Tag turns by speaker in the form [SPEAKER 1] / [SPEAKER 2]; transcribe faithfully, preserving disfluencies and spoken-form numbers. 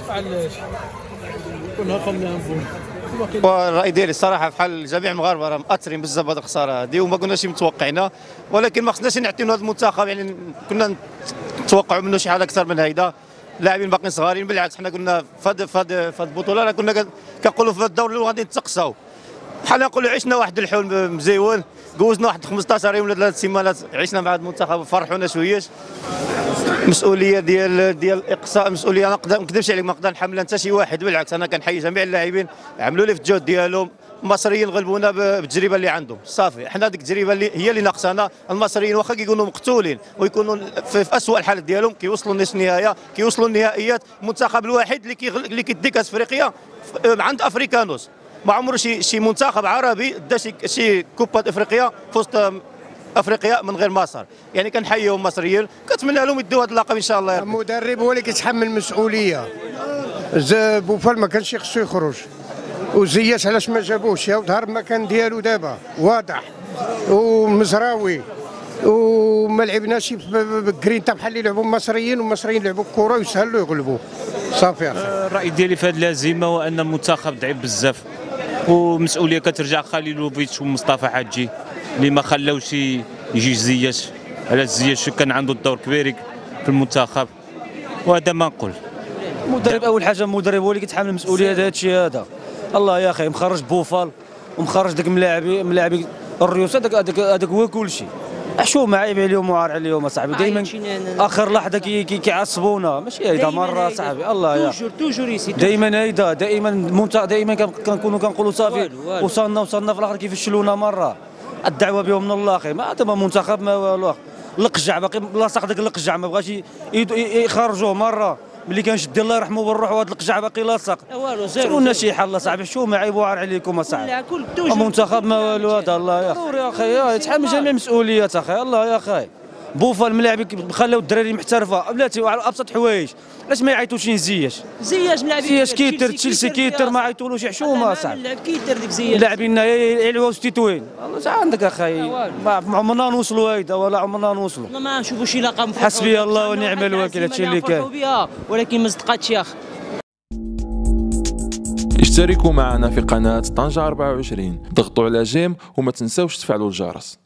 [SPEAKER 1] علاش كنا خلينا نفهم.
[SPEAKER 2] والراي ديالي الصراحه بحال جميع المغاربه راه مأثرين بزاف بهذه الخساره هذه وما كناش متوقعينها، ولكن ما خصناش نعطيو هذا المنتخب، يعني كنا نتوقعوا منه شي حاجه اكثر من هيدا. لاعبين باقيين صغارين، بالعكس حنا كنا في هذه في هذه في البطوله راه كنا كنقولوا في هذا الدور الاول غادي نتقصاو، بحال نقولوا عشنا واحد الحلم مزيون، جوزنا واحد خمسطاش يوم ولا ثلاث سيمانات عشنا مع هذا المنتخب فرحونا شويش. مسؤوليه ديال ديال الاقصاء مسؤوليه، انا ما نكذبش عليك ما نقدر نحملها حتى شي واحد، بالعكس انا كنحيي جميع اللاعبين عملوا لي في الجهد ديالهم. المصريين غلبونا بالتجربه اللي عندهم صافي، حنا ديك التجربه اللي هي اللي ناقصانا. المصريين واخا كيكونوا مقتولين ويكونوا في, في اسوء الحالات ديالهم كيوصلوا لنصف النهائي، كيوصلوا النهائيات. المنتخب الوحيد اللي كي اللي كيدي كاس افريقيا عند افريكانوس، ما عمره شي شي منتخب عربي دا شي شي كوبا افريقيا في وسط افريقيا من غير مصر، يعني كنحييهم المصريين، كنتمنى لهم يدوا هذا اللقب ان شاء الله.
[SPEAKER 3] المدرب هو اللي كيتحمل المسؤوليه. بوفال ما كانش خصو يخرج، وزياش علاش ما جابوش، ظهر المكان ديالو دابا واضح، ومزراوي وما لعبناش بكرينتا بحال اللي لعبوا المصريين، والمصريين لعبوا الكره ويسهلوا يغلبوا صافي.
[SPEAKER 4] الراي ديالي في هذه الهزيمه هو ان المنتخب ضعيف بزاف، ومسؤوليه كترجع خليلوفيتش ومصطفى حاجي اللي ما خلاوش يجي زياش، على زياش كان عنده الدور كبير في المنتخب، وهذا ما نقول.
[SPEAKER 5] المدرب اول حاجه المدرب هو اللي كيتحمل المسؤوليه هذا الشيء هذا. الله يا اخي مخرج بوفال ومخرج داك ملاعبي ملاعبي الريوس، هذاك هذاك هذاك هو كلشي. حشومه عيب عليهم وعار عليهم اصاحبي، دائما اخر لحظه كيعصبونا، ماشي هيدا مره صاحبي. الله يا
[SPEAKER 6] توجور توجور يسي
[SPEAKER 5] دائما هيدا دائما منتخب دائما كنكونوا كنقولوا صافي وصلنا وصلنا في الاخر كيفشلونا مره. الدعوه بهم من الله اخي، ما دابا منتخب ما والو. القجع باقي لاصق داك القجع ما بغاش يخرجوه مره، ملي كنشد الله يرحمه بالروح، وهذا القجع باقي لاصق.
[SPEAKER 6] والو زيرو
[SPEAKER 5] قولنا شي حل صاحبي، شو ما عيب وعار عليكم اصاحبي. المنتخب ما والو هذا. الله يا اخي يا اخي يتحمل جميع المسؤوليات اخي. الله يا اخي بوفال ملاعبي خلاو الدراري محترفه بلاتي على ابسط حوايج، علاش ما يعيطوش زياش؟
[SPEAKER 6] زياش ملاعبي
[SPEAKER 5] زياش كيتر تشيلسي كيتر ما عيطولوش حشومه صاحبي.
[SPEAKER 6] كيتر ديك زياش
[SPEAKER 5] لاعبين يلعبوا في تيتوين. الله عندك اخي ما عمرنا نوصلوا هيدا ولا عمرنا نوصلوا.
[SPEAKER 6] ما نشوفوا شي لقب.
[SPEAKER 5] حسبي الله ونعم الوكيل، هادشي اللي كان،
[SPEAKER 6] ولكن ما صدقاتش يا اخي.
[SPEAKER 7] اشتركوا معنا في قناة طنجة أربعة وعشرين، ضغطوا على جيم وما تنساوش تفعلوا الجرس.